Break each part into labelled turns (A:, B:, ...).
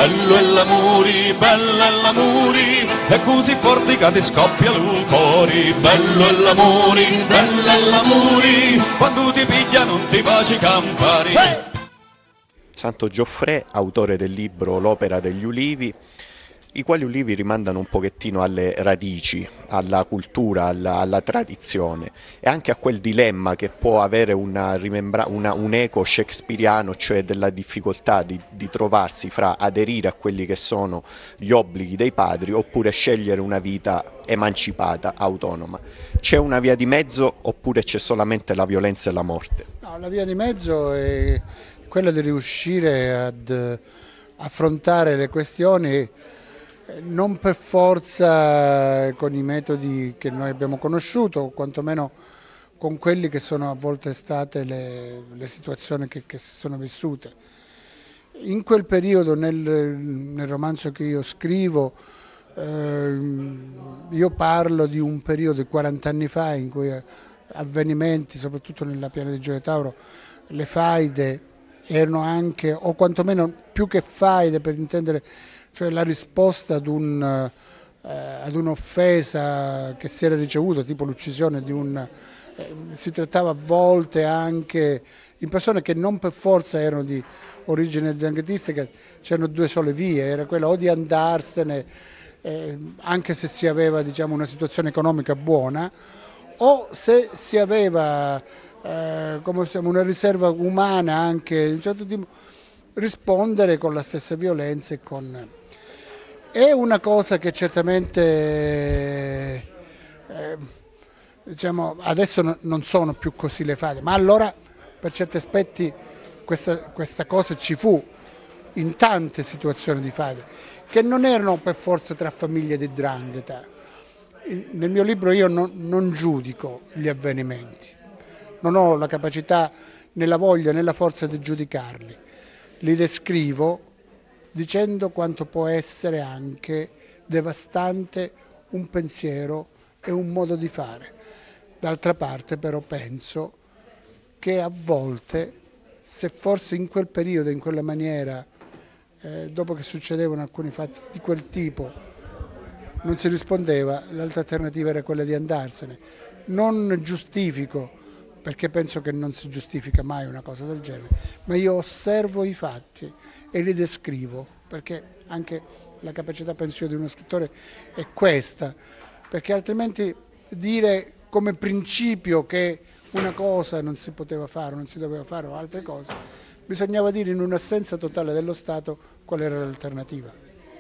A: bello è l'amore, bella è l'amore, è così forte che ti scoppia il cuore, bello è l'amore, bella è l'amore, quando ti piglia non ti faccio campare.
B: Santo Gioffrè, autore del libro L'opera degli ulivi, i quali ulivi rimandano un pochettino alle radici, alla cultura, alla tradizione e anche a quel dilemma che può avere un eco shakespeariano, cioè della difficoltà di trovarsi fra aderire a quelli che sono gli obblighi dei padri oppure scegliere una vita emancipata, autonoma. C'è una via di mezzo oppure c'è solamente la violenza e la morte?
C: No, la via di mezzo è quella di riuscire ad affrontare le questioni non per forza con i metodi che noi abbiamo conosciuto, o quantomeno con quelli che sono a volte state le situazioni che si sono vissute. In quel periodo, nel romanzo che io scrivo, io parlo di un periodo di 40 anni fa in cui avvenimenti, soprattutto nella Piana di Gioia Tauro, le faide erano anche, o quantomeno più che faide per intendere, cioè la risposta ad un'offesa che si era ricevuta, tipo l'uccisione di si trattava a volte anche in persone che non per forza erano di origine zanghettistica, c'erano due sole vie, era quella o di andarsene, anche se si aveva, diciamo, una situazione economica buona, o se si aveva come una riserva umana anche di un certo tipo, rispondere con la stessa violenza È una cosa che certamente diciamo, adesso non sono più così le fate, ma allora per certi aspetti questa cosa ci fu in tante situazioni di fate, che non erano per forza tra famiglie di 'ndrangheta. Nel mio libro io non giudico gli avvenimenti, non ho la capacità né la voglia né la forza di giudicarli, li descrivo dicendo quanto può essere anche devastante un pensiero e un modo di fare. D'altra parte però penso che a volte, se forse in quel periodo, in quella maniera, dopo che succedevano alcuni fatti di quel tipo, non si rispondeva, l'altra alternativa era quella di andarsene. Non giustifico, perché penso che non si giustifica mai una cosa del genere, ma io osservo i fatti e li descrivo, perché anche la capacità, penso io, di uno scrittore è questa, perché altrimenti dire come principio che una cosa non si poteva fare, non si doveva fare o altre cose, bisognava dire in un'assenza totale dello Stato qual era l'alternativa.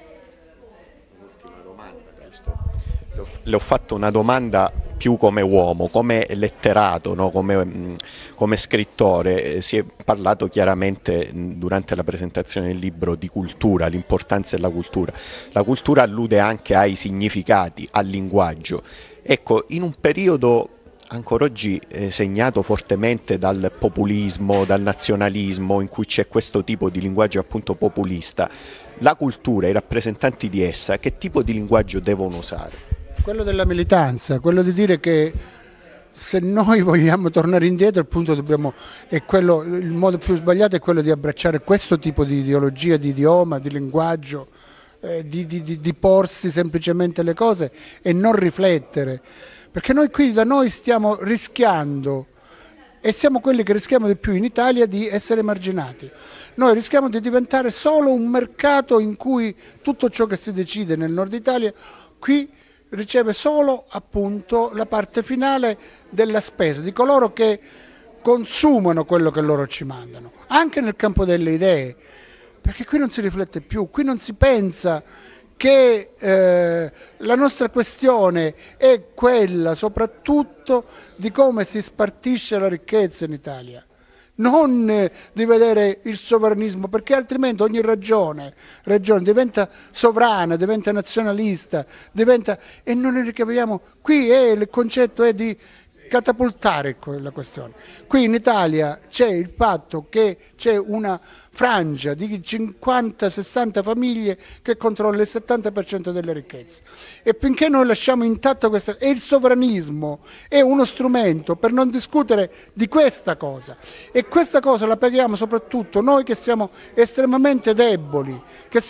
B: Le ho fatto una domanda più come uomo, come letterato, no? come scrittore. Si è parlato chiaramente durante la presentazione del libro di cultura, l'importanza della cultura. La cultura allude anche ai significati, al linguaggio. Ecco, in un periodo ancora oggi segnato fortemente dal populismo, dal nazionalismo, in cui c'è questo tipo di linguaggio appunto populista, la cultura, i rappresentanti di essa, che tipo di linguaggio devono usare?
C: Quello della militanza, quello di dire che se noi vogliamo tornare indietro, appunto il modo più sbagliato è quello di abbracciare questo tipo di ideologia, di idioma, di linguaggio, di porsi semplicemente le cose e non riflettere, perché noi qui da noi stiamo rischiando, e siamo quelli che rischiamo di più in Italia, di essere marginati. Noi rischiamo di diventare solo un mercato in cui tutto ciò che si decide nel nord Italia qui riceve solo appunto la parte finale della spesa di coloro che consumano quello che loro ci mandano, anche nel campo delle idee, perché qui non si riflette più, qui non si pensa che la nostra questione è quella soprattutto di come si spartisce la ricchezza in Italia, non di vedere il sovranismo, perché altrimenti ogni regione diventa sovrana, diventa nazionalista, e non ne ricaviamo. Qui il concetto è di catapultare quella questione. Qui in Italia c'è il fatto che c'è una frangia di 50-60 famiglie che controlla il 70% delle ricchezze, e finché noi lasciamo intatto questa, e il sovranismo è uno strumento per non discutere di questa cosa, e questa cosa la paghiamo soprattutto noi che siamo estremamente deboli,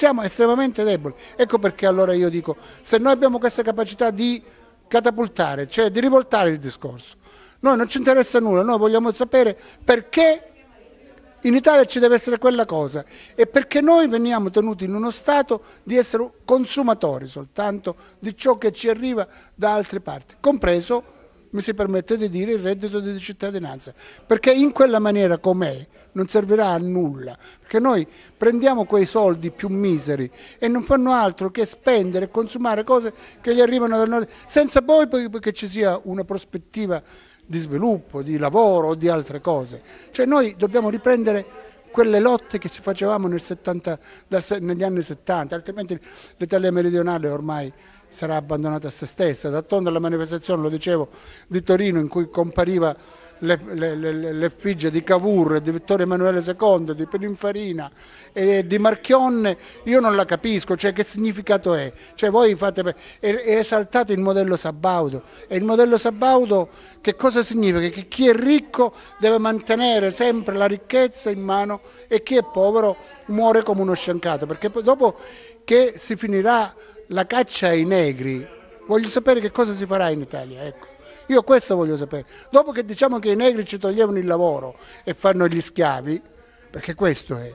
C: Ecco perché allora io dico, se noi abbiamo questa capacità di catapultare, cioè di rivoltare il discorso, noi non ci interessa nulla, noi vogliamo sapere perché in Italia ci deve essere quella cosa, e perché noi veniamo tenuti in uno stato di essere consumatori soltanto di ciò che ci arriva da altre parti, compreso, mi si permette di dire, il reddito di cittadinanza, perché in quella maniera com'è non servirà a nulla, perché noi prendiamo quei soldi più miseri e non fanno altro che spendere e consumare cose che gli arrivano dal nord, senza poi che ci sia una prospettiva di sviluppo, di lavoro o di altre cose. Cioè noi dobbiamo riprendere quelle lotte che ci facevamo negli anni 70, altrimenti l'Italia meridionale ormai sarà abbandonata a se stessa. D'altronde la manifestazione, lo dicevo, di Torino, in cui compariva l'effigie di Cavour, di Vittorio Emanuele II, di Pininfarina e di Marchionne, io non la capisco, cioè che significato è? Cioè voi fate, è esaltato il modello Sabaudo, e il modello Sabaudo che cosa significa? Che chi è ricco deve mantenere sempre la ricchezza in mano e chi è povero muore come uno sciancato, perché poi dopo che si finirà la caccia ai negri, voglio sapere che cosa si farà in Italia, ecco. Io questo voglio sapere. Dopo che diciamo che i negri ci toglievano il lavoro e fanno gli schiavi, perché questo è.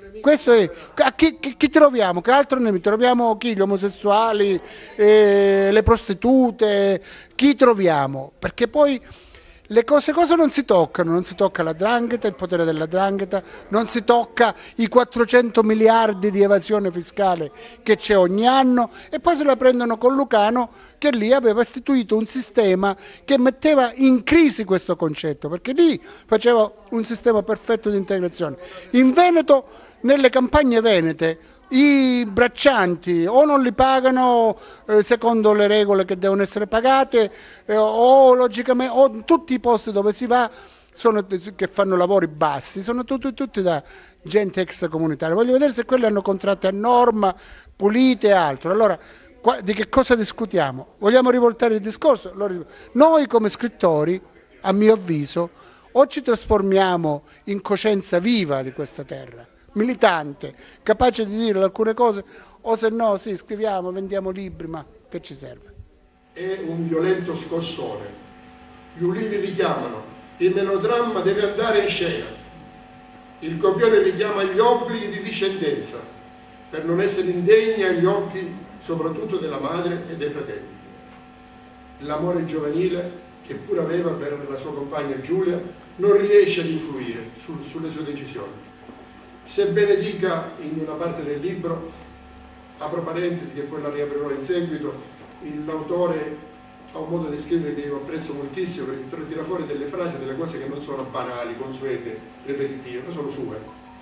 C: A chi troviamo? Che altro ne troviamo? Chi? Gli omosessuali, le prostitute, chi troviamo? Perché poi le cose non si toccano, non si tocca la 'ndrangheta, il potere della 'ndrangheta, non si tocca i 400 miliardi di evasione fiscale che c'è ogni anno, e poi se la prendono con Lucano, che lì aveva istituito un sistema che metteva in crisi questo concetto, perché lì faceva un sistema perfetto di integrazione. In Veneto, nelle campagne venete, i braccianti o non li pagano secondo le regole che devono essere pagate, o logicamente, o tutti i posti dove si va che fanno lavori bassi sono tutti da gente extracomunitaria. Voglio vedere se quelli hanno contratti a norma, pulite e altro. Allora di che cosa discutiamo? Vogliamo rivoltare il discorso? Noi come scrittori, a mio avviso, o ci trasformiamo in coscienza viva di questa terra, militante, capace di dire alcune cose, o se no sì, scriviamo, vendiamo libri, ma che ci serve?
D: È un violento scossone. Gli ulivi richiamano, il melodramma deve andare in scena, il copione richiama gli obblighi di discendenza per non essere indegni agli occhi soprattutto della madre e dei fratelli. L'amore giovanile, che pure aveva per la sua compagna Giulia, non riesce ad influire sulle sue decisioni. Sebbene dica in una parte del libro, apro parentesi che poi la riaprirò in seguito, l'autore ha un modo di scrivere che io apprezzo moltissimo, perché tira fuori delle frasi, delle cose che non sono banali, consuete, ripetitive, ma sono sue.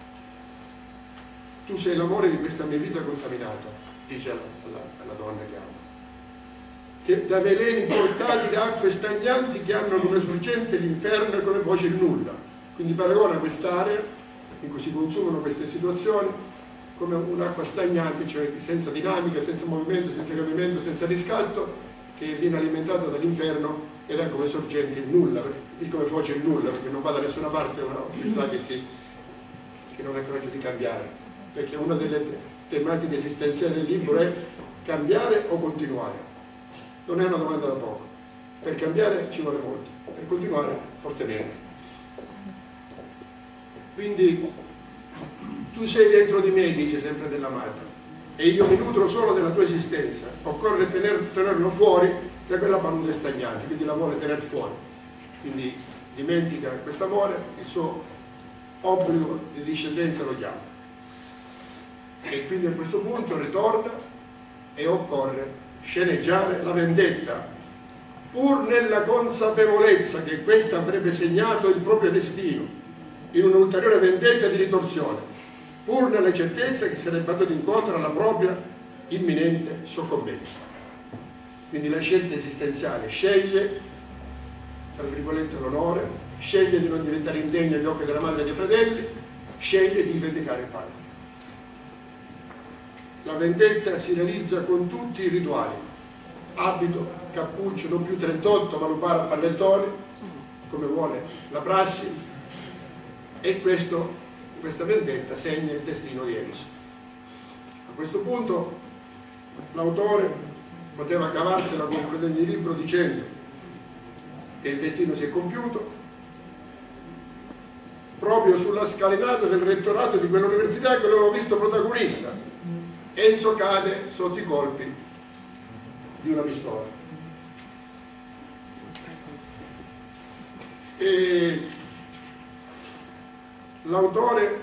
D: Tu sei l'amore di questa mia vita contaminata, dice alla donna che ama, che da veleni portati da acque stagnanti che hanno come sorgente l'inferno e come foce il nulla. Quindi paragona quest'area in cui si consumano queste situazioni come un'acqua stagnante, cioè senza dinamica, senza movimento, senza cambiamento, senza riscatto, che viene alimentata dall'inferno ed ha come sorgente il nulla, il come foce il nulla, perché non va da nessuna parte, è una società che non ha coraggio di cambiare, perché una delle tematiche esistenziali del libro è cambiare o continuare. Non è una domanda da poco. Per cambiare ci vuole molto, per continuare forse meno. Quindi tu sei dentro di me, dice sempre della madre, e io mi nutro solo della tua esistenza. Occorre tenerlo fuori da quella palude stagnante, quindi la vuole tenere fuori. Quindi dimentica quest'amore, il suo obbligo di discendenza lo chiama. E quindi a questo punto ritorna e occorre sceneggiare la vendetta, pur nella consapevolezza che questa avrebbe segnato il proprio destino, in un'ulteriore vendetta di ritorsione, pur nella certezza che sarebbe andato incontro alla propria imminente soccombenza. Quindi la scelta esistenziale sceglie tra virgolette, l'onore, sceglie di non diventare indegno agli occhi della madre e dei fratelli, sceglie di vendicare il padre. La vendetta si realizza con tutti i rituali, abito, cappuccio, non più 38, ma lo pare a pallettoni, come vuole la prassi, e questa vendetta segna il destino di Enzo. A questo punto l'autore poteva cavarsela concludendo il libro dicendo che il destino si è compiuto proprio sulla scalinata del rettorato di quell'università che l'avevo visto protagonista. Enzo cade sotto i colpi di una pistola. E l'autore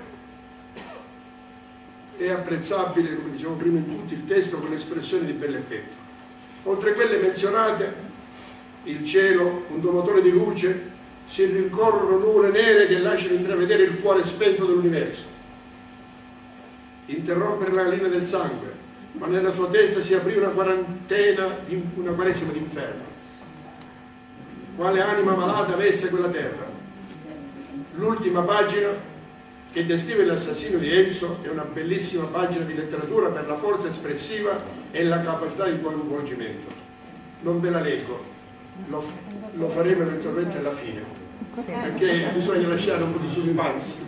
D: è apprezzabile, come dicevo prima, in tutto il testo con espressioni di bell'effetto. Oltre a quelle menzionate, il cielo, un domatore di luce, si rincorrono nuvole nere che lasciano intravedere il cuore spento dell'universo. Interrompere la linea del sangue, ma nella sua testa si aprì una quaresima d'inferno. Quale anima malata avesse quella terra? L'ultima pagina che descrive l'assassino di Enzo è una bellissima pagina di letteratura per la forza espressiva e la capacità di coinvolgimento. Non ve la leggo, lo faremo eventualmente alla fine, perché bisogna lasciare un po' di suspense.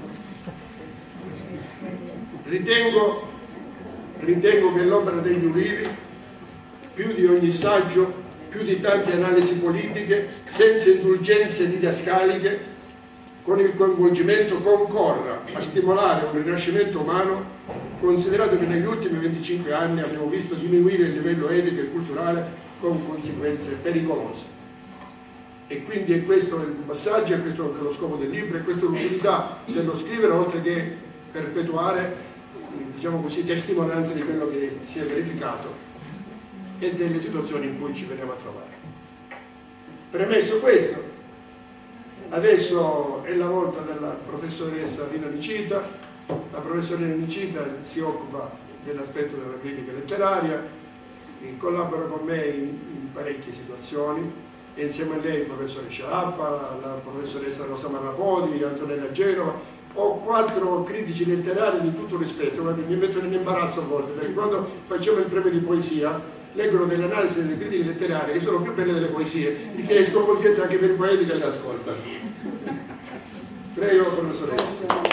D: Ritengo che l'opera degli Ulivi, più di ogni saggio, più di tante analisi politiche, senza indulgenze didascaliche, con il coinvolgimento concorra a stimolare un rinascimento umano, considerato che negli ultimi 25 anni abbiamo visto diminuire il livello etico e culturale con conseguenze pericolose. E quindi è questo il passaggio, è questo lo scopo del libro, è questa l'utilità dello scrivere, oltre che perpetuare, diciamo così, testimonianza di quello che si è verificato e delle situazioni in cui ci veniamo a trovare. Premesso questo, adesso è la volta della professoressa Rina Nicita. La professoressa Nicita si occupa dell'aspetto della critica letteraria, collabora con me in parecchie situazioni, e insieme a lei il professore Scialappa, la professoressa Rosa Marrapodi, Antonella Genova. Ho 4 critici letterari di tutto rispetto, guarda, mi mettono in imbarazzo a volte, perché quando facciamo il premio di poesia leggono delle analisi delle critiche letterarie che sono più belle delle poesie, il che è sconvolgente anche per i poeti che le ascoltano. Prego, professoressa.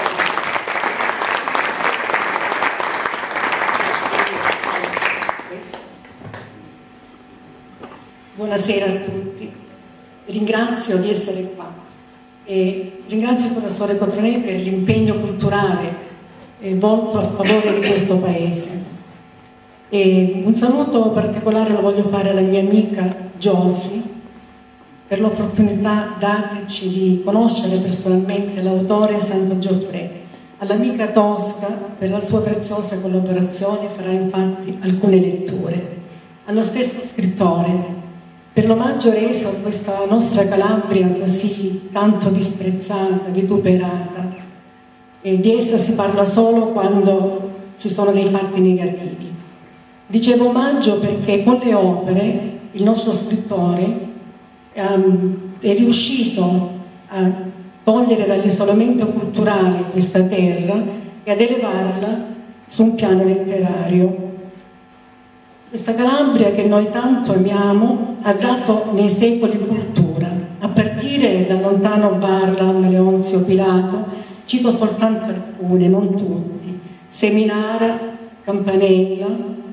E: Buonasera a tutti, ringrazio di essere qua e ringrazio il professore Cotronè per l'impegno culturale volto a favore di questo paese. E un saluto particolare lo voglio fare alla mia amica Josi per l'opportunità dateci di conoscere personalmente l'autore Santo Gioffre, all'amica Tosca per la sua preziosa collaborazione, farà infatti alcune letture, allo stesso scrittore per l'omaggio reso a questa nostra Calabria così tanto disprezzata, vituperata, e di essa si parla solo quando ci sono dei fatti negativi. Dicevo omaggio perché con le opere il nostro scrittore è riuscito a togliere dall'isolamento culturale questa terra e ad elevarla su un piano letterario. Questa Calabria che noi tanto amiamo ha dato nei secoli cultura, a partire da Montano Barlan, Leonzio Pilato, cito soltanto alcune, non tutti, Seminara, Campanella,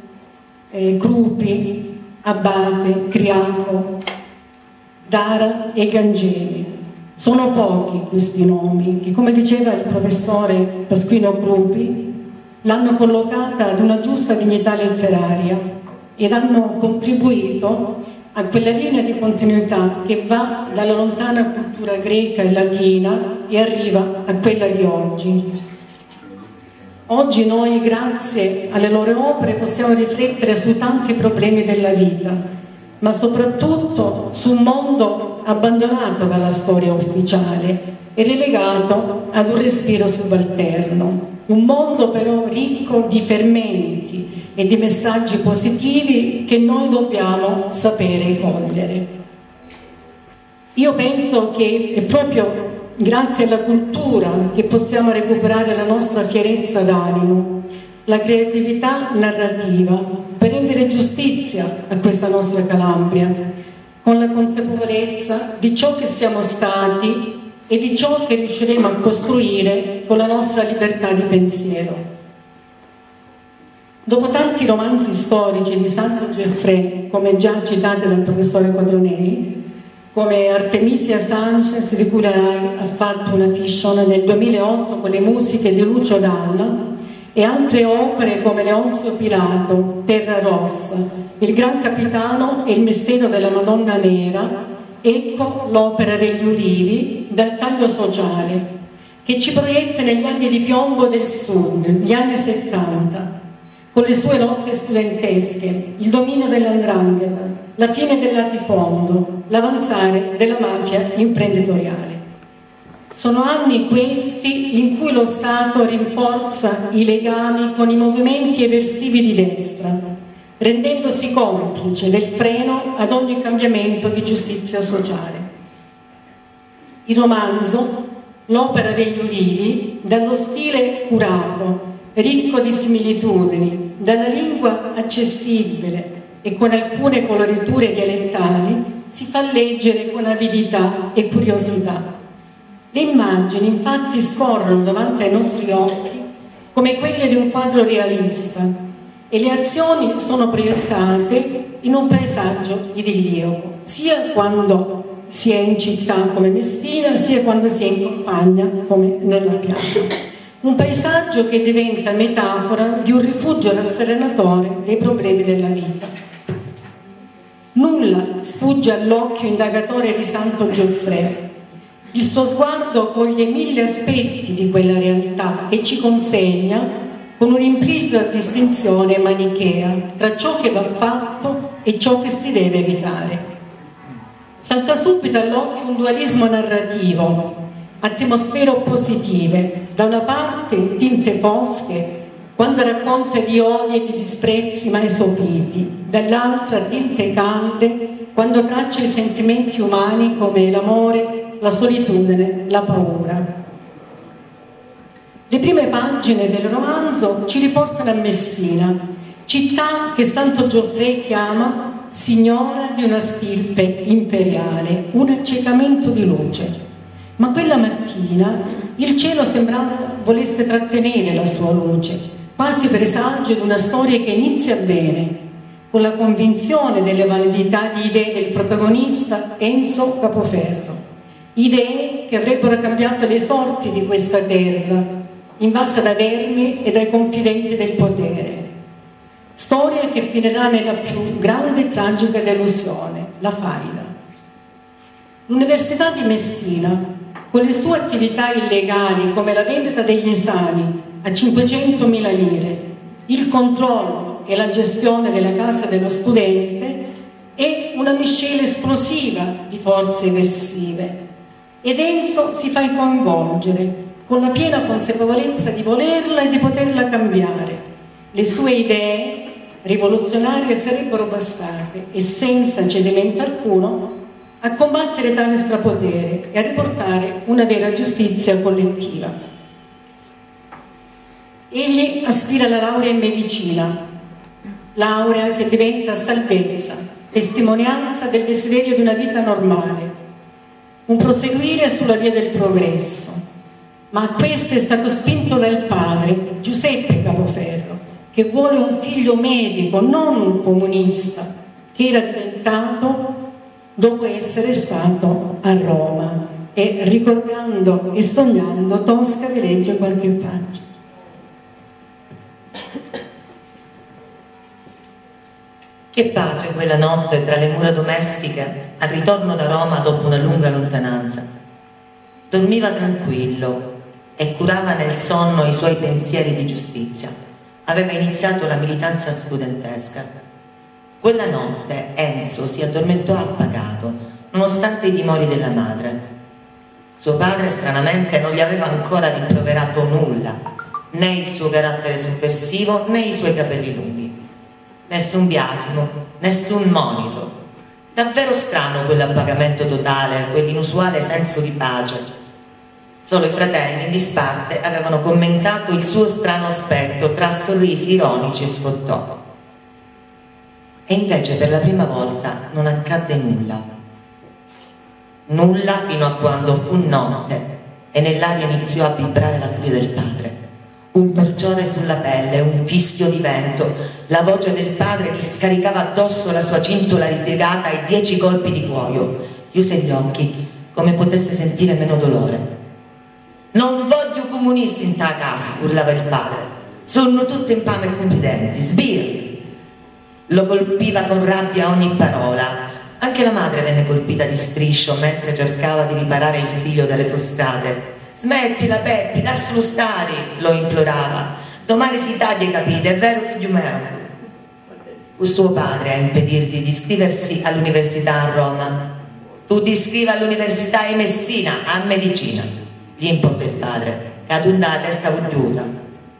E: Crupi, Abate, Criaco, Dara e Gangeli. Sono pochi questi nomi che, come diceva il professore Pasquino Crupi, l'hanno collocata ad una giusta dignità letteraria ed hanno contribuito a quella linea di continuità che va dalla lontana cultura greca e latina e arriva a quella di oggi. Oggi noi, grazie alle loro opere, possiamo riflettere sui tanti problemi della vita, ma soprattutto su un mondo abbandonato dalla storia ufficiale e relegato ad un respiro subalterno. Un mondo però ricco di fermenti e di messaggi positivi che noi dobbiamo sapere cogliere. Io penso che è proprio grazie alla cultura che possiamo recuperare la nostra fierezza d'animo, la creatività narrativa, per rendere giustizia a questa nostra Calabria, con la consapevolezza di ciò che siamo stati e di ciò che riusciremo a costruire con la nostra libertà di pensiero. Dopo tanti romanzi storici di Santo Geoffrey, come già citate dal professore Quatronei, come Artemisia Sanchez, di cui la RAI ha fatto una fiction nel 2008 con le musiche di Lucio Dalla, e altre opere come Leonzio Pilato, Terra Rossa, Il Gran Capitano e Il Mistero della Madonna Nera, ecco l'opera degli Ulivi dal taglio sociale, che ci proietta negli anni di piombo del Sud, gli anni 70, con le sue lotte studentesche, il dominio dell''ndrangheta, la fine del latifondo, l'avanzare della mafia imprenditoriale. Sono anni questi in cui lo Stato rinforza i legami con i movimenti eversivi di destra, rendendosi complice del freno ad ogni cambiamento di giustizia sociale. Il romanzo, l'opera degli Ulivi, dallo stile curato, ricco di similitudini, dalla lingua accessibile e con alcune coloriture dialettali, si fa leggere con avidità e curiosità. Le immagini infatti scorrono davanti ai nostri occhi come quelle di un quadro realista e le azioni sono proiettate in un paesaggio idilliaco, sia quando si è in città come Messina, sia quando si è in campagna come nella piazza. Un paesaggio che diventa metafora di un rifugio rasserenatore dei problemi della vita. Nulla sfugge all'occhio indagatore di Santo Geoffrey. Il suo sguardo coglie 1000 aspetti di quella realtà e ci consegna con un'implicita distinzione manichea tra ciò che va fatto e ciò che si deve evitare. Salta subito all'occhio un dualismo narrativo, atmosfere oppositive, da una parte tinte fosche, quando racconta di odi e di disprezzi mai sopiti, dall'altra tinte calde, quando traccia i sentimenti umani come l'amore, la solitudine, la paura. Le prime pagine del romanzo ci riportano a Messina, città che Santo Geoffrey chiama signora di una stirpe imperiale, un accecamento di luce. Ma quella mattina il cielo sembrava volesse trattenere la sua luce, quasi presagio di una storia che inizia bene, con la convinzione delle validità di idee del protagonista Enzo Capoferro. Idee che avrebbero cambiato le sorti di questa terra, invasa da vermi e dai confidenti del potere. Storia che finirà nella più grande e tragica delusione, la faida. L'Università di Messina, con le sue attività illegali come la vendita degli esami a 500.000 lire, il controllo e la gestione della casa dello studente, è una miscela esplosiva di forze eversive. Ed Enzo si fa coinvolgere con la piena consapevolezza di volerla e di poterla cambiare. Le sue idee rivoluzionarie sarebbero bastate, e senza cedimento alcuno, a combattere tale strapotere e a riportare una vera giustizia collettiva. Egli aspira alla laurea in medicina, laurea che diventa salvezza, testimonianza del desiderio di una vita normale, un proseguire sulla via del progresso. Ma a questo è stato spinto dal padre, Giuseppe Capoferro, che vuole un figlio medico, non un comunista, che era diventato dopo essere stato a Roma. E ricordando e sognando, Tosca vi legge qualche pagina.
F: Che pace quella notte tra le mura domestiche al ritorno da Roma dopo una lunga lontananza. Dormiva tranquillo e curava nel sonno i suoi pensieri di giustizia. Aveva iniziato la militanza studentesca. Quella notte Enzo si addormentò appagato, nonostante i timori della madre. Suo padre stranamente non gli aveva ancora rimproverato nulla, né il suo carattere sovversivo né i suoi capelli lunghi. Nessun biasimo, nessun monito. Davvero strano quell'appagamento totale, quell'inusuale senso di pace. Solo i fratelli in disparte avevano commentato il suo strano aspetto tra sorrisi ironici e sfottò. E invece per la prima volta non accadde nulla. Nulla fino a quando fu notte e nell'aria iniziò a vibrare la furia del padre. Un porcione sulla pelle, un fischio di vento, la voce del padre gli scaricava addosso la sua cintola ripiegata e 10 colpi di cuoio. Chiuse gli occhi come potesse sentire meno dolore. Non voglio comunisti in ta casa, urlava il padre. Sono tutte infame e confidenti, sbirri. Lo colpiva con rabbia ogni parola. Anche la madre venne colpita di striscio mentre cercava di riparare il figlio dalle frustate. Smettila Peppi, darselo stare, lo implorava. Domani si taglia i capelli, è vero figlio mio? Fu suo padre a impedirgli di iscriversi all'università a Roma. Tu ti iscrivi all'università di Messina, a medicina, gli impose il padre, e ad una testa uggiuta.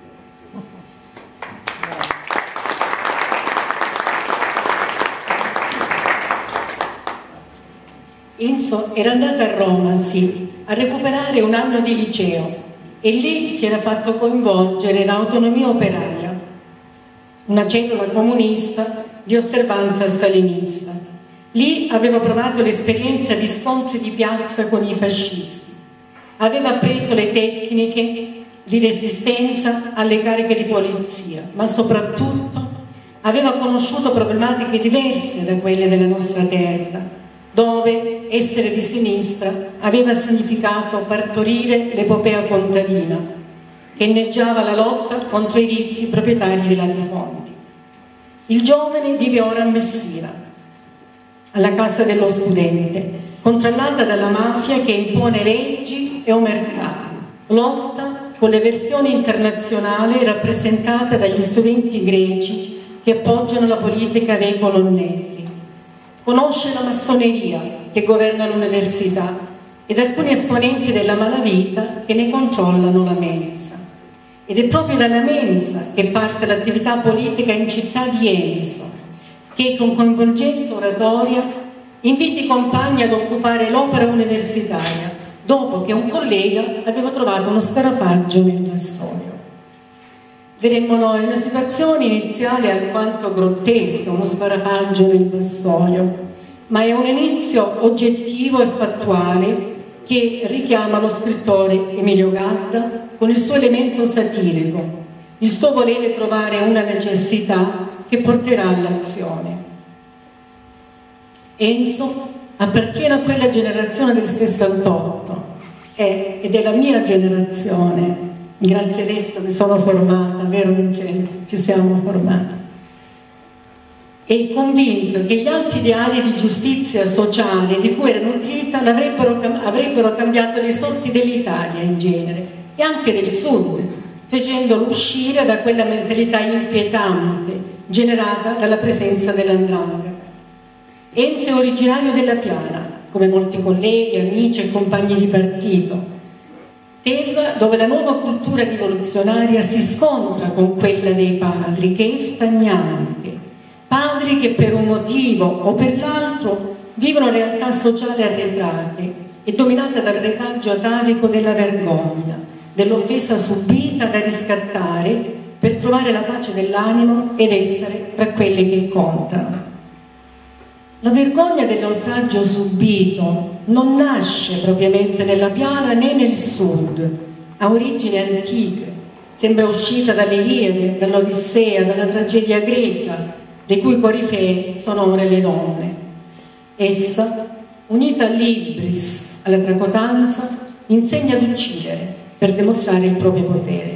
E: Enzo era andato a Roma, sì, a recuperare un anno di liceo e lì si era fatto coinvolgere in Autonomia Operaia, una cellula comunista di osservanza stalinista. Lì aveva provato l'esperienza di scontri di piazza con i fascisti, aveva appreso le tecniche di resistenza alle cariche di polizia, ma soprattutto aveva conosciuto problematiche diverse da quelle della nostra terra, dove essere di sinistra aveva significato partorire l'epopea contadina, che inneggiava la lotta contro i ricchi proprietari dei latifondi. Il giovane vive ora a Messina, alla Casa dello Studente, controllata dalla mafia che impone leggi e omertà, lotta con le versioni internazionali rappresentate dagli studenti greci che appoggiano la politica dei colonnelli. Conosce la massoneria che governa l'università ed alcuni esponenti della malavita che ne controllano la mensa. Ed è proprio dalla mensa che parte l'attività politica in città di Enzo, che con coinvolgente oratoria invita i compagni ad occupare l'opera universitaria, dopo che un collega aveva trovato uno scarafaggio nel vassoio. Vedremmo noi una situazione iniziale alquanto grottesca, uno scarafaggio nel vassoio, ma è un inizio oggettivo e fattuale che richiama lo scrittore Emilio Gadda con il suo elemento satirico, il suo volere trovare una necessità che porterà all'azione. Enzo appartiene a quella generazione del 68, ed è la mia generazione. Grazie ad esso mi sono formata, vero Vincenzo? Ci siamo formati. E convinto che gli alti ideali di giustizia sociale di cui era nutrita avrebbero cambiato le sorti dell'Italia in genere e anche del Sud, facendolo uscire da quella mentalità inquietante generata dalla presenza dell''ndrangheta. Enzo è originario della Piana, come molti colleghi, amici e compagni di partito, terra dove la nuova cultura rivoluzionaria si scontra con quella dei padri, che è stagnante. Padri che per un motivo o per l'altro vivono realtà sociali arretrate e dominate dal retaggio atavico della vergogna, dell'offesa subita da riscattare per trovare la pace dell'animo ed essere tra quelli che contano. La vergogna dell'oltraggio subito non nasce propriamente nella Piana né nel Sud, ha origini antiche, sembra uscita dall'Iliade, dall'Odissea, dalla tragedia greca, le cui corifee sono ora le donne. Essa, unita all'ibris, alla tracotanza, insegna ad uccidere per dimostrare il proprio potere.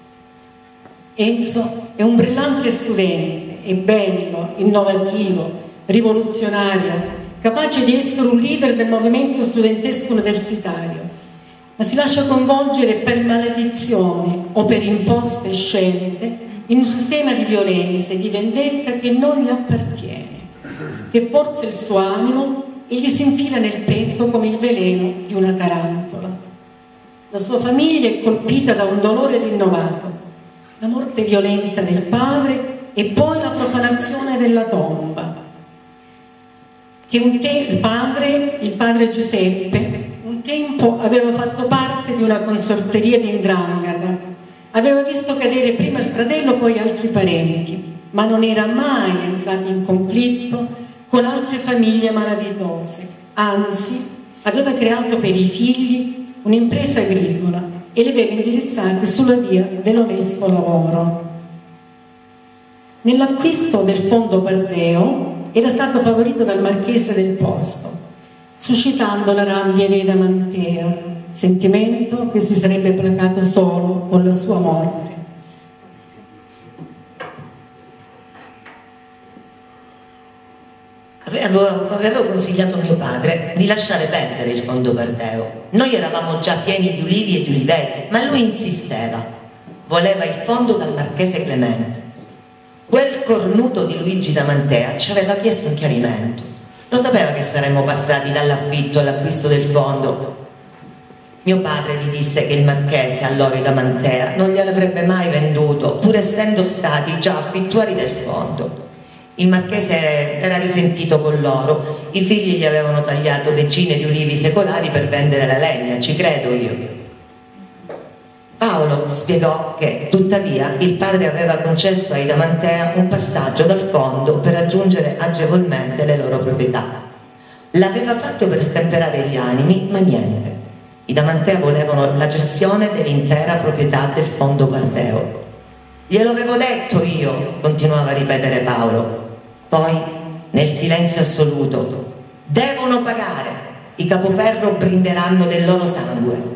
E: Enzo è un brillante studente, è bello, innovativo, rivoluzionario, capace di essere un leader del movimento studentesco universitario, ma si lascia coinvolgere per maledizione o per imposte scelte in un sistema di violenza e di vendetta che non gli appartiene, che forza il suo animo e gli si infila nel petto come il veleno di una tarantola. La sua famiglia è colpita da un dolore rinnovato, la morte violenta del padre e poi la profanazione della tomba. che il padre Giuseppe, un tempo aveva fatto parte di una consorteria di 'ndrangheta, aveva visto cadere prima il fratello, poi altri parenti, ma non era mai entrato in conflitto con altre famiglie malavitose, anzi aveva creato per i figli un'impresa agricola e li aveva indirizzati sulla via dell'onesto lavoro. Nell'acquisto del fondo Bardeo era stato favorito dal marchese del posto, suscitando la rabbia dei Damantea, sentimento che si sarebbe placato solo con la sua morte.
F: Avevo consigliato a mio padre di lasciare perdere il fondo Bardeo. Noi eravamo già pieni di ulivi e di uliveti, ma lui insisteva. Voleva il fondo dal marchese Clemente. Quel cornuto di Luigi Damantea ci aveva chiesto un chiarimento. Lo sapeva che saremmo passati dall'affitto all'acquisto del fondo. Mio padre gli disse che il marchese, allora i Damantea, non gliel'avrebbe mai venduto, pur essendo stati già affittuari del fondo. Il marchese era risentito con loro, i figli gli avevano tagliato decine di ulivi secolari per vendere la legna, ci credo io. Paolo spiegò che, tuttavia, il padre aveva concesso ai Damantea un passaggio dal fondo per raggiungere agevolmente le loro proprietà. L'aveva fatto per stemperare gli animi, ma niente. I Damantea volevano la gestione dell'intera proprietà del fondo Bardeo. Glielo avevo detto io, continuava a ripetere Paolo. Poi, nel silenzio assoluto, devono pagare, i Capoferro brinderanno del loro sangue.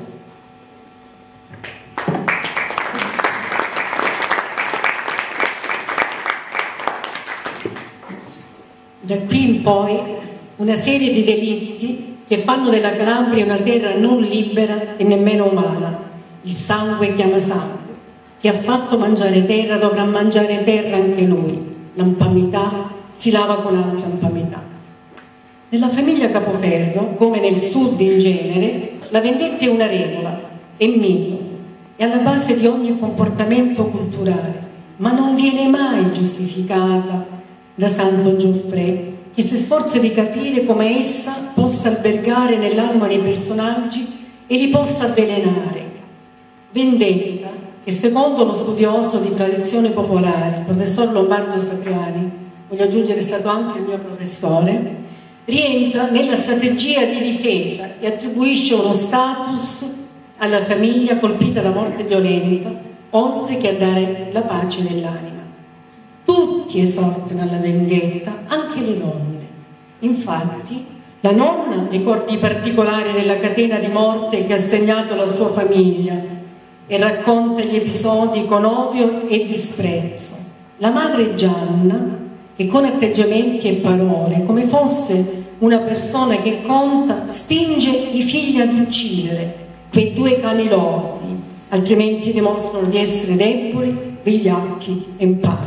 E: Da qui in poi una serie di delitti che fanno della Calabria una terra non libera e nemmeno umana. Il sangue chiama sangue. Chi ha fatto mangiare terra dovrà mangiare terra anche lui. L'ampamità si lava con altra ampamità. Nella famiglia Capoferro, come nel sud in genere, la vendetta è una regola, è mito, è alla base di ogni comportamento culturale, ma non viene mai giustificata da Santo Gioffre, che si sforza di capire come essa possa albergare nell'anima dei personaggi e li possa avvelenare. Vendetta che, secondo lo studioso di tradizione popolare, il professor Lombardo Sapiani, voglio aggiungere è stato anche il mio professore, rientra nella strategia di difesa e attribuisce uno status alla famiglia colpita da morte violenta, oltre che a dare la pace nell'anima. Tutti esortano alla vendetta, anche le donne. Infatti, la nonna ricorda i particolari della catena di morte che ha segnato la sua famiglia e racconta gli episodi con odio e disprezzo. La madre Gianna, che con atteggiamenti e parole, come fosse una persona che conta, spinge i figli ad uccidere quei due cani lordi, altrimenti dimostrano di essere deboli, vigliacchi e impari.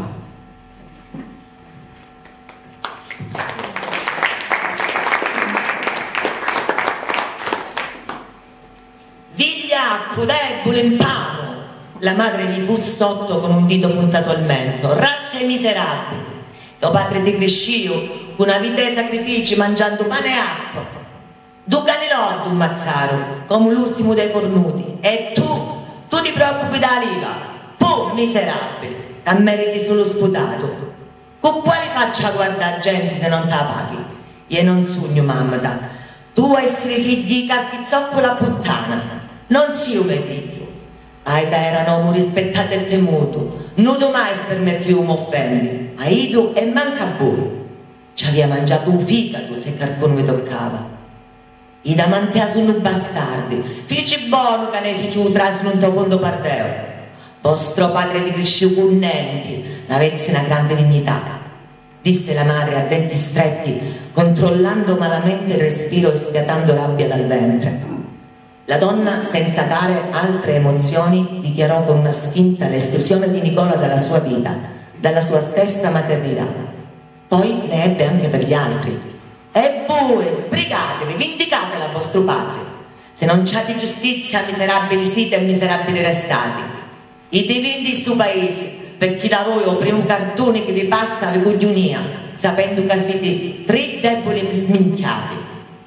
F: Vigliacco, debole, impano! La madre gli fu sotto con un dito puntato al mento. Razze miserabili! Tuo padre ti cresciu con una vita di sacrifici mangiando pane e acqua. Du cani lordi un mazzaro, come l'ultimo dei cornuti. E tu ti preoccupi da liva. Puh, miserabile, a meriti solo sputato. Con quali faccia guardare gente se non te la paghi? Io non sogno, mamma, tu essere figlio di capizzocco la puttana, non si ume figlio. Aida era un uomo rispettato e temuto, non mai permetti un offendi. Aido e manca a voi. Ci aveva mangiato un fegato se qualcuno mi toccava. I Damantea sono bastardi, figli buoni che ne figli trasino un tuo fondo Bardeo. Vostro padre li cresciu con nenti, n'avesse una grande dignità, disse la madre a denti stretti, controllando malamente il respiro e sfiatando rabbia dal ventre. La donna, senza dare altre emozioni, dichiarò con una spinta l'esclusione di Nicola dalla sua vita, dalla sua stessa maternità. Poi ne ebbe anche per gli altri. E voi, sbrigatevi, vindicate la vostro padre. Se non c'è di giustizia, miserabili siete e miserabili restati. I divini di stu paese per chi da voi o per un cartone che vi passa la cugionia, sapendo che siete tre deboli e sminchiati.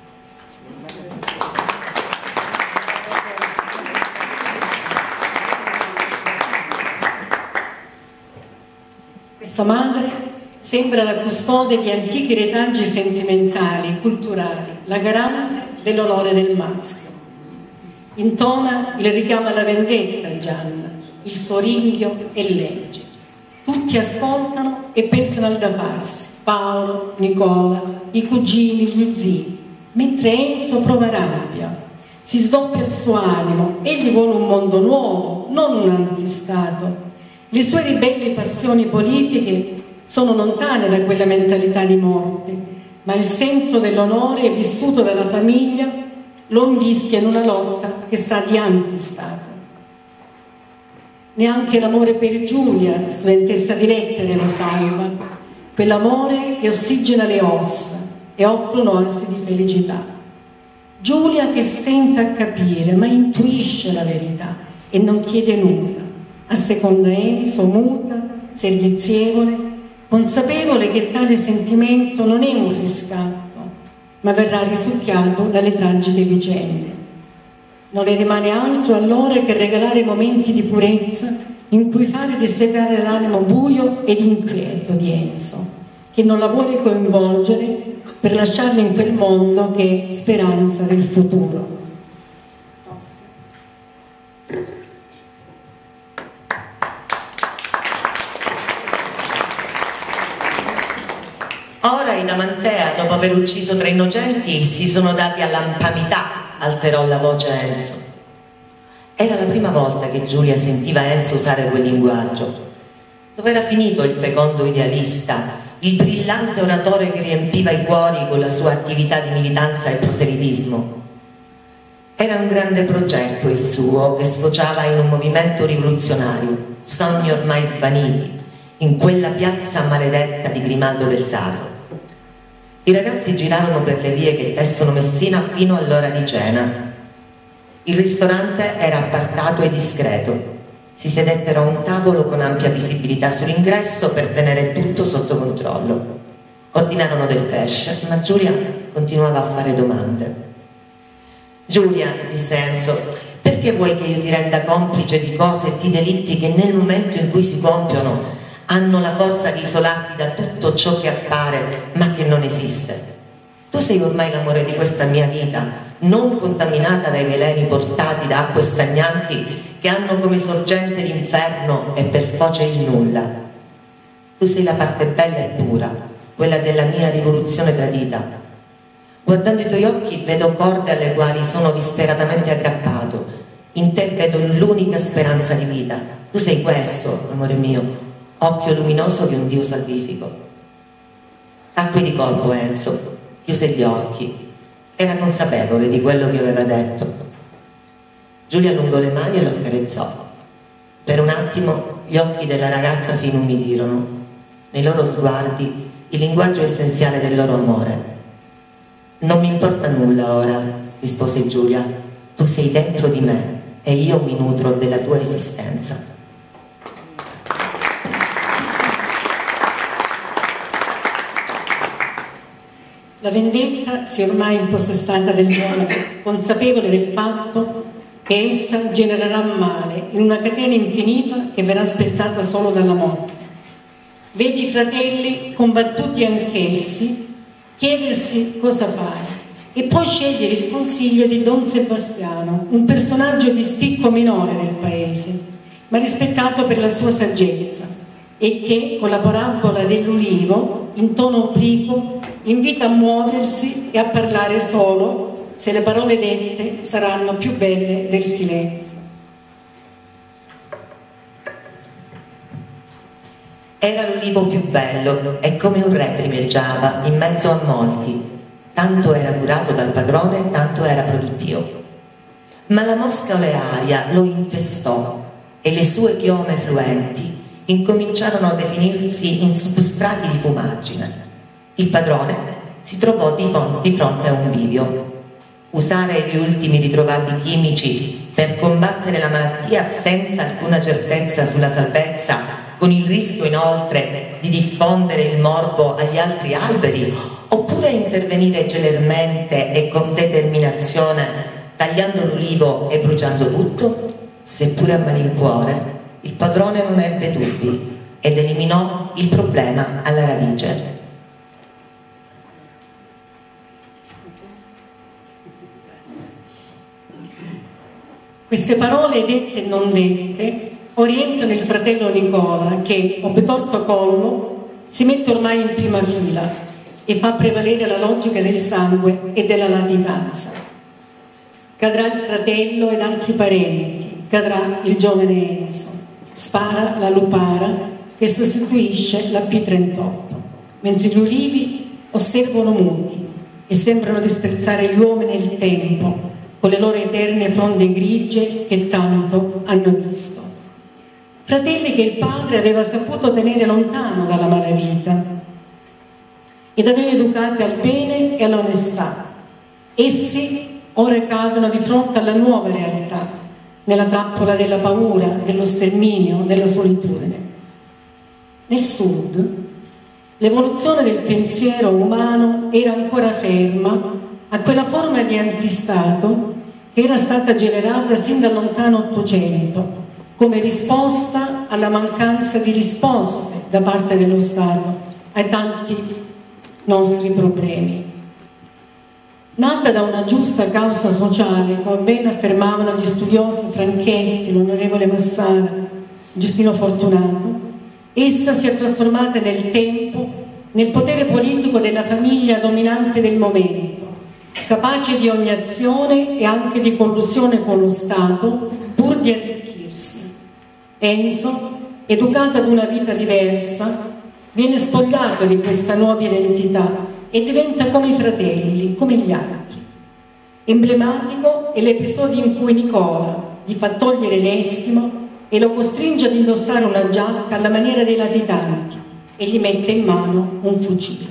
E: Questa madre sembra la custode di antichi retaggi sentimentali, culturali, la garante dell'onore del maschio. Intona il richiamo alla vendetta Gianna, il suo ringhio e legge. Tutti ascoltano e pensano al da farsi, Paolo, Nicola, i cugini, gli zii, mentre Enzo prova rabbia, si sdoppia il suo animo, egli vuole un mondo nuovo, non un antistato. Le sue ribelli passioni politiche sono lontane da quella mentalità di morte, ma il senso dell'onore vissuto dalla famiglia lo invischia in una lotta che sa di antistato. Neanche l'amore per Giulia, studentessa di lettere, lo salva, quell'amore che ossigena le ossa e offre un'oasi di felicità. Giulia che stenta a capire, ma intuisce la verità e non chiede nulla, asseconda Enzo, muta, servizievole, consapevole che tale sentimento non è un riscatto, ma verrà risucchiato dalle tragiche vicende. Non le rimane altro allora che regalare momenti di purezza in cui fare dissecare l'animo buio ed inquieto di Enzo, che non la vuole coinvolgere per lasciarlo in quel mondo che è speranza del futuro.
F: Ora in Amantea, dopo aver ucciso 3 innocenti, si sono dati all'infamità, alterò la voce Enzo. Era la prima volta che Giulia sentiva Enzo usare quel linguaggio. Dove era finito il fecondo idealista, il brillante oratore che riempiva i cuori con la sua attività di militanza e proselitismo? Era un grande progetto il suo, che sfociava in un movimento rivoluzionario, sogni ormai svaniti, in quella piazza maledetta di Grimaldo del Sacro. I ragazzi girarono per le vie che tessono Messina fino all'ora di cena. Il ristorante era appartato e discreto. Si sedettero a un tavolo con ampia visibilità sull'ingresso per tenere tutto sotto controllo. Ordinarono del pesce, ma Giulia continuava a fare domande. Giulia, disse Enzo, perché vuoi che io ti renda complice di cose e di delitti che nel momento in cui si compiono hanno la forza di isolarti da tutto ciò che appare ma che non esiste? Tu sei ormai l'amore di questa mia vita, non contaminata dai veleni portati da acque stagnanti che hanno come sorgente l'inferno e per foce il nulla. Tu sei la parte bella e pura, quella della mia rivoluzione tradita. Guardando i tuoi occhi vedo corde alle quali sono disperatamente aggrappato. In te vedo l'unica speranza di vita. Tu sei questo, amore mio, occhio luminoso di un Dio salvifico. Tacque di colpo Enzo, chiuse gli occhi. Era consapevole di quello che aveva detto. Giulia allungò le mani e lo accarezzò. Per un attimo gli occhi della ragazza si inumidirono. Nei loro sguardi il linguaggio essenziale del loro amore. Non mi importa nulla ora, rispose Giulia. Tu sei dentro di me e io mi nutro della tua esistenza.
E: La vendetta si è ormai impossessata del bene, consapevole del fatto che essa genererà male in una catena infinita che verrà spezzata solo dalla morte. Vedi i fratelli, combattuti anch'essi, chiedersi cosa fare e poi scegliere il consiglio di Don Sebastiano, un personaggio di spicco minore del paese, ma rispettato per la sua saggezza e che, con la parabola dell'ulivo, in tono obliquo, invita a muoversi e a parlare solo se le parole dette saranno più belle del silenzio.
F: Era l'ulivo più bello e come un re primeggiava in mezzo a molti, tanto era curato dal padrone, tanto era produttivo. Ma la mosca olearia lo infestò e le sue chiome fluenti incominciarono a definirsi in substrati di fumaggine. Il padrone si trovò di fronte a un bivio. Usare gli ultimi ritrovati chimici per combattere la malattia senza alcuna certezza sulla salvezza con il rischio inoltre di diffondere il morbo agli altri alberi, oppure intervenire celermente e con determinazione tagliando l'ulivo e bruciando tutto? Seppure a malincuore, il padrone non ebbe dubbi ed eliminò il problema alla radice.
E: Queste parole dette e non dette orientano il fratello Nicola che, obtorto collo, si mette ormai in prima fila e fa prevalere la logica del sangue e della latitanza. Cadrà il fratello ed altri parenti, cadrà il giovane Enzo, spara la Lupara che sostituisce la P38, mentre gli ulivi osservano muti e sembrano disprezzare gli uomini nel tempo con le loro eterne fronde grigie che tanto hanno visto. Fratelli che il padre aveva saputo tenere lontano dalla malavita ed aveva educati al bene e all'onestà. Essi ora cadono di fronte alla nuova realtà, nella trappola della paura, dello sterminio, della solitudine. Nel sud, l'evoluzione del pensiero umano era ancora ferma a quella forma di antistato che era stata generata sin dal lontano Ottocento come risposta alla mancanza di risposte da parte dello Stato ai tanti nostri problemi. Nata da una giusta causa sociale, come ben affermavano gli studiosi Franchetti, l'onorevole Massara, Giustino Fortunato, essa si è trasformata nel tempo nel potere politico della famiglia dominante del momento, capace di ogni azione e anche di collusione con lo Stato pur di arricchirsi. Enzo, educato ad una vita diversa, viene spogliato di questa nuova identità e diventa come i fratelli, come gli altri. Emblematico è l'episodio in cui Nicola gli fa togliere l'estimo e lo costringe ad indossare una giacca alla maniera dei latitanti e gli mette in mano un fucile.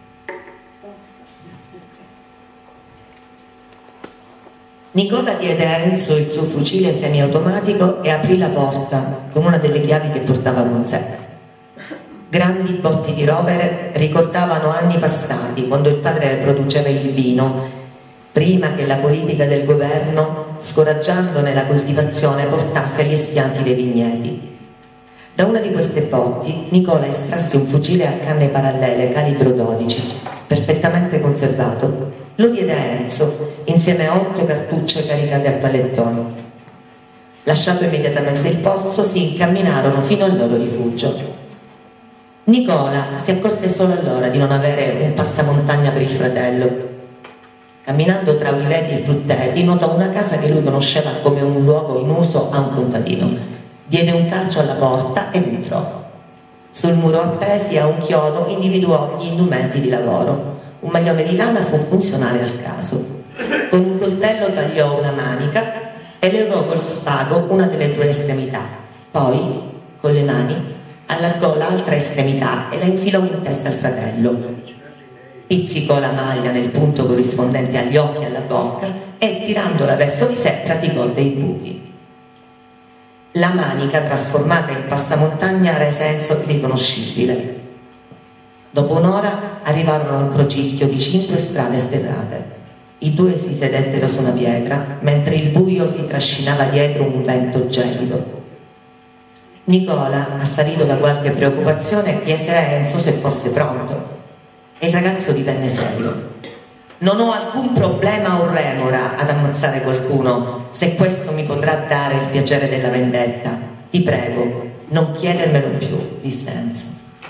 F: Nicola diede a Enzo il suo fucile semiautomatico e aprì la porta con una delle chiavi che portava con sé. Grandi botti di rovere ricordavano anni passati, quando il padre produceva il vino, prima che la politica del governo, scoraggiandone la coltivazione, portasse agli espianti dei vigneti. Da una di queste botti Nicola estrasse un fucile a canne parallele calibro 12, perfettamente conservato. Lo diede a Enzo insieme a 8 cartucce caricate a pallettoni. Lasciato immediatamente il posto, si incamminarono fino al loro rifugio. Nicola si accorse solo allora di non avere un passamontagna per il fratello. Camminando tra uliveti e frutteti, notò una casa che lui conosceva come un luogo in uso a un contadino. Diede un calcio alla porta ed entrò. Sul muro appesi a un chiodo individuò gli indumenti di lavoro. Un maglione di lana fu funzionale al caso. Con un coltello tagliò una manica e legò con lo spago una delle 2 estremità. Poi, con le mani, allargò l'altra estremità e la infilò in testa al fratello. Pizzicò la maglia nel punto corrispondente agli occhi e alla bocca e, tirandola verso di sé, praticò dei buchi. La manica, trasformata in passamontagna, rese Enzo irriconoscibile. Dopo un'ora arrivarono a un crocicchio di 5 strade sterrate. I 2 si sedettero su una pietra, mentre il buio si trascinava dietro un vento gelido. Nicola, assalito da qualche preoccupazione, chiese a Enzo se fosse pronto e il ragazzo divenne serio. Non ho alcun problema o remora ad ammazzare qualcuno, se questo mi potrà dare il piacere della vendetta. Ti prego, non chiedermelo più, disse Enzo.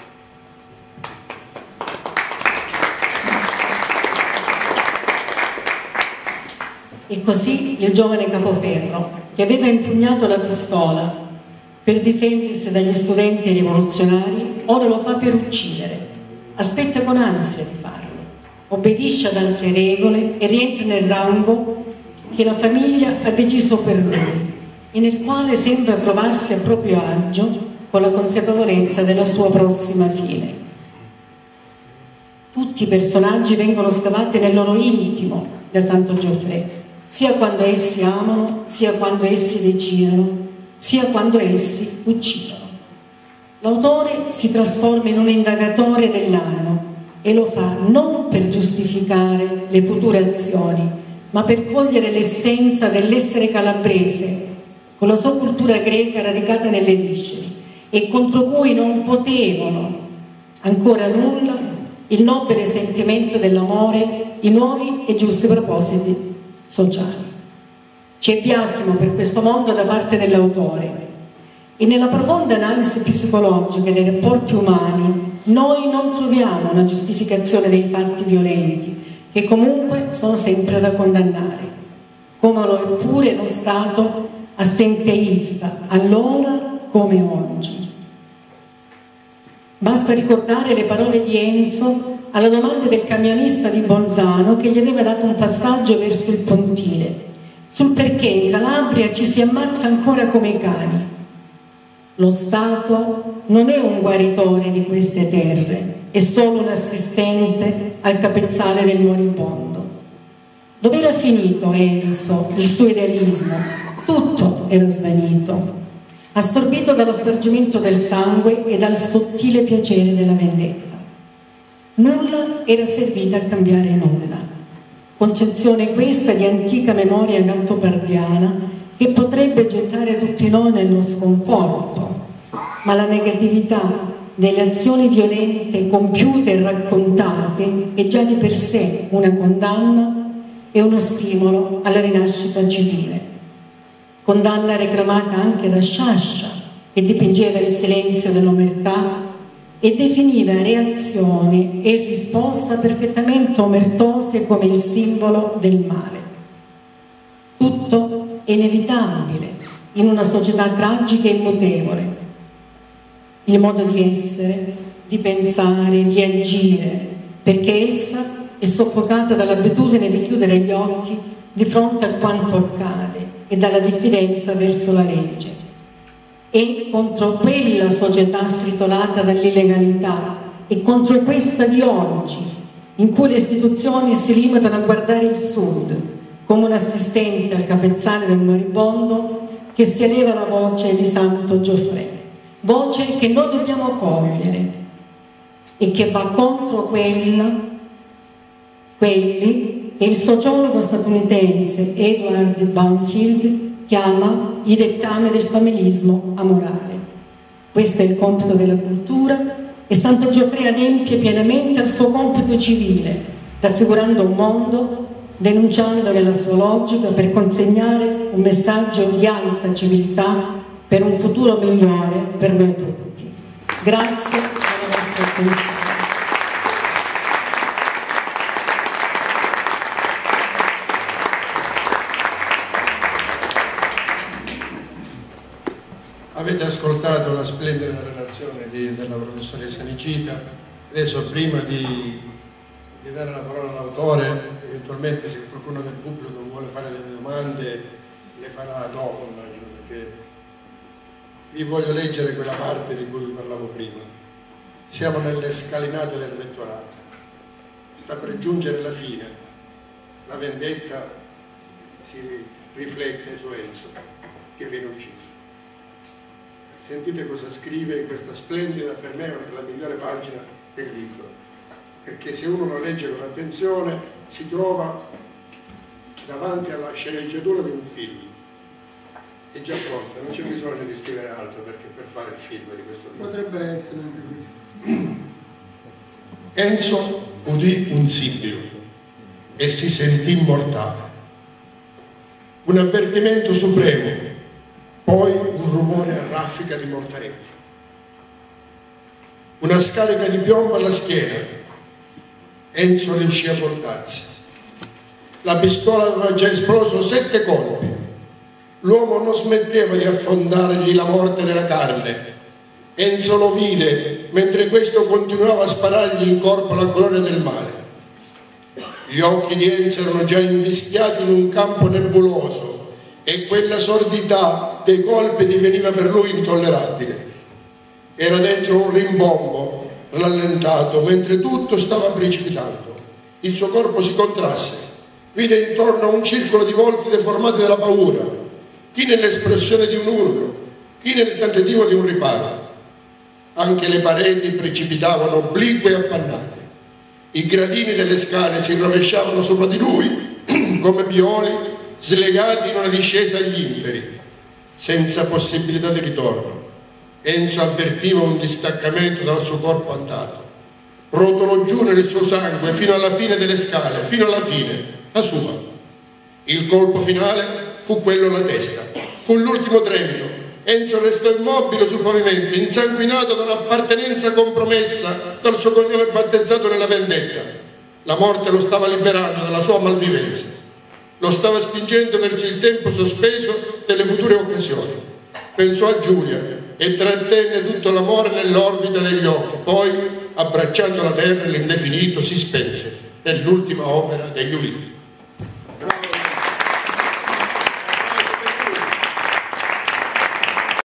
E: E così il giovane Capoferro, che aveva impugnato la pistola per difendersi dagli studenti rivoluzionari, ora lo fa per uccidere. Aspetta con ansia di farlo, obbedisce ad altre regole e rientra nel rango che la famiglia ha deciso per lui e nel quale sembra trovarsi a proprio agio con la consapevolezza della sua prossima fine. Tutti i personaggi vengono scavati nel loro intimo da Santo Gioffre, sia quando essi amano, sia quando essi decidono, sia quando essi uccidono. L'autore si trasforma in un indagatore dell'animo e lo fa non per giustificare le future azioni, ma per cogliere l'essenza dell'essere calabrese, con la sua cultura greca radicata nelle viscere e contro cui non potevano ancora nulla il nobile sentimento dell'amore, i nuovi e giusti propositi sociali. C'è biasimo per questo mondo da parte dell'autore e nella profonda analisi psicologica dei rapporti umani noi non troviamo una giustificazione dei fatti violenti che comunque sono sempre da condannare, come lo è pure lo Stato assenteista, allora come oggi. Basta ricordare le parole di Enzo alla domanda del camionista di Bolzano che gli aveva dato un passaggio verso il pontile, sul perché in Calabria ci si ammazza ancora come i cani. Lo Stato non è un guaritore di queste terre, è solo un assistente al capezzale del moribondo. Dov'era finito Enzo, il suo idealismo? Tutto era svanito, assorbito dallo spargimento del sangue e dal sottile piacere della vendetta. Nulla era servito a cambiare nulla. Concezione questa di antica memoria gattopardiana che potrebbe gettare tutti noi nello sconforto, ma la negatività delle azioni violente compiute e raccontate è già di per sé una condanna e uno stimolo alla rinascita civile. Condanna reclamata anche da Sciascia, che dipingeva il silenzio dell'omertà e definiva reazione e risposta perfettamente omertose come il simbolo del male. Tutto è inevitabile in una società tragica e immutevole. Il modo di essere, di pensare, di agire, perché essa è soffocata dall'abitudine di chiudere gli occhi di fronte a quanto accade e dalla diffidenza verso la legge. E contro quella società stritolata dall'illegalità e contro questa di oggi, in cui le istituzioni si limitano a guardare il Sud come un assistente al capezzale del moribondo, che si eleva la voce di Santo Gioffre, voce che noi dobbiamo cogliere e che va contro quelli che il sociologo statunitense Edward Banfield chiama i dettami del familismo amorale. Questo è il compito della cultura e Santo Gioffre adempie pienamente al suo compito civile, raffigurando un mondo, denunciandone la sua logica per consegnare un messaggio di alta civiltà per un futuro migliore per noi tutti. Grazie alla vostra attenzione.
D: Avete ascoltato la splendida relazione della professoressa Nicita. Adesso, prima di dare la parola all'autore, eventualmente se qualcuno del pubblico vuole fare delle domande le farà dopo, immagino, perché vi voglio leggere quella parte di cui vi parlavo prima. Siamo nelle scalinate del rettorato, sta per giungere la fine, la vendetta si riflette su Enzo che viene ucciso. Sentite cosa scrive in questa splendida, per me la migliore pagina del libro, perché se uno lo legge con attenzione si trova davanti alla sceneggiatura di un film. È già pronta, non c'è bisogno di scrivere altro perché per fare il film di questo tipo.
C: Potrebbe essere anche così.
D: Enzo udì un sibbio e si sentì mortale. Un avvertimento supremo, poi un rumore a raffica di mortaretti. Una scarica di piombo alla schiena. Enzo riuscì a voltarsi. La pistola aveva già esploso 7 colpi. L'uomo non smetteva di affondargli la morte nella carne. Enzo lo vide mentre questo continuava a sparargli in corpo la gloria del male. Gli occhi di Enzo erano già invischiati in un campo nebuloso e quella sordità dei colpi diveniva per lui intollerabile. Era dentro un rimbombo rallentato mentre tutto stava precipitando. Il suo corpo si contrasse, vide intorno un circolo di volti deformati dalla paura, chi nell'espressione di un urlo, chi nel tentativo di un riparo. Anche le pareti precipitavano oblique e appannate. I gradini delle scale si rovesciavano sopra di lui come pioli slegati in una discesa agli inferi, senza possibilità di ritorno. Enzo avvertiva un distaccamento dal suo corpo andato. Rotolò giù nel suo sangue fino alla fine delle scale, fino alla fine, la sua. Il colpo finale fu quello alla testa. Fu l'ultimo tremito. Enzo restò immobile sul pavimento, insanguinato da un'appartenenza compromessa dal suo cognome battezzato nella vendetta. La morte lo stava liberando dalla sua malvivenza. Lo stava spingendo verso il tempo sospeso delle future occasioni. Pensò a Giulia e trattenne tutto l'amore nell'orbita degli occhi. Poi, abbracciando la terra e l'indefinito, si spense nell'ultima opera degli Ulivi.